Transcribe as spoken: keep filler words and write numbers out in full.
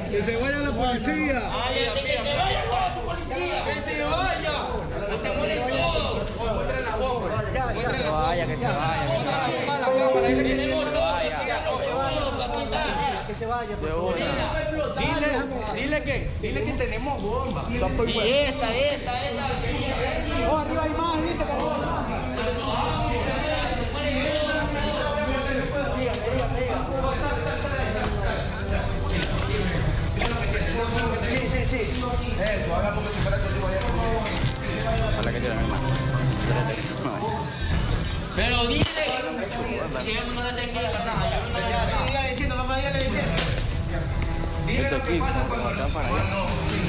Que se vaya la policía. Cállate, que se vaya toda su policía. ¡Que se vaya! No se mueren todos. Muéstrale la bomba. Que se vaya, que se vaya. Muéstrale la bomba a la cámara. Dile que se Tenemos todo, vaya. Que se vaya. De una. Dile, dile que, dile que tenemos bomba. Y esta, esta, esta. Oh, arriba hay más, dice que Sí, sí, sí. Eso, haga porque si fuera que tú vayas conmigo. Hola, ¿qué tal, hermano? Pero dile. Que yo no le tengo que pasar. Yo no le Siga diciendo, mamá, dígale diciendo. Dile Esto lo que aquí, pasa como cuando... acá para allá.